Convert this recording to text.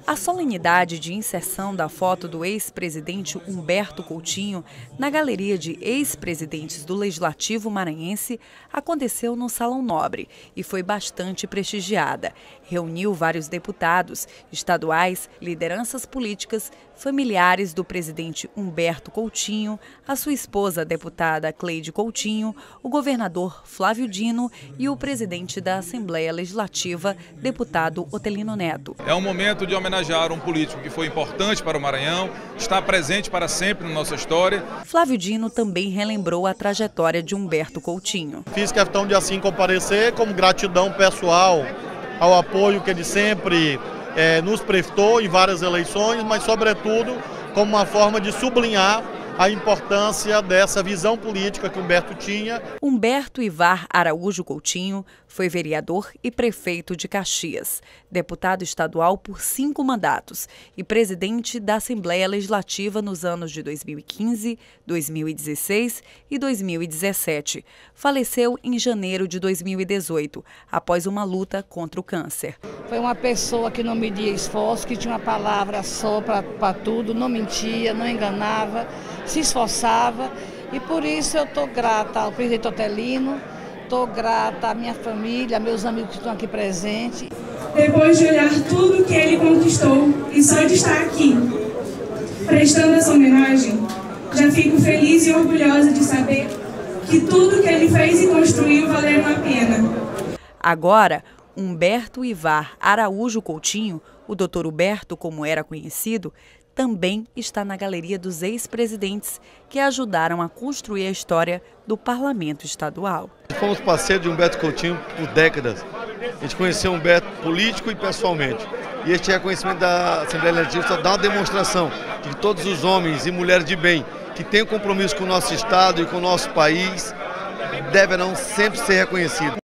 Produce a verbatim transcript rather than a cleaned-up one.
A solenidade de inserção da foto do ex-presidente Humberto Coutinho na galeria de ex-presidentes do Legislativo maranhense aconteceu no Salão Nobre e foi bastante prestigiada. Reuniu vários deputados, estaduais, lideranças políticas, familiares do presidente Humberto Coutinho, a sua esposa, a deputada Cleide Coutinho, o governador Flávio Dino e o presidente da Assembleia Legislativa, deputado Otelino Neto. É um momento de homenagear um político que foi importante para o Maranhão, está presente para sempre na nossa história. Flávio Dino também relembrou a trajetória de Humberto Coutinho. Fiz questão de assim comparecer como gratidão pessoal ao apoio que ele sempre é, nos prestou em várias eleições, mas sobretudo como uma forma de sublinhar a importância dessa visão política que Humberto tinha. Humberto Ivar Araújo Coutinho foi vereador e prefeito de Caxias, deputado estadual por cinco mandatos e presidente da Assembleia Legislativa nos anos de dois mil e quinze, dois mil e dezesseis e dois mil e dezessete. Faleceu em janeiro de dois mil e dezoito, após uma luta contra o câncer. Foi uma pessoa que não media esforço, que tinha uma palavra só para tudo, não mentia, não enganava, se esforçava, e por isso eu estou grata ao presidente Otelino, estou grata à minha família, meus amigos que estão aqui presentes. Depois de olhar tudo que ele conquistou e só de estar aqui, prestando essa homenagem, já fico feliz e orgulhosa de saber que tudo que ele fez e construiu valeu a pena. Agora, Humberto Ivar Araújo Coutinho, o doutor Huberto, como era conhecido, também está na galeria dos ex-presidentes que ajudaram a construir a história do parlamento estadual. Fomos parceiros de Humberto Coutinho por décadas. A gente conheceu Humberto político e pessoalmente. E este reconhecimento da Assembleia Legislativa dá uma demonstração de que todos os homens e mulheres de bem que têm compromisso com o nosso Estado e com o nosso país deverão sempre ser reconhecidos.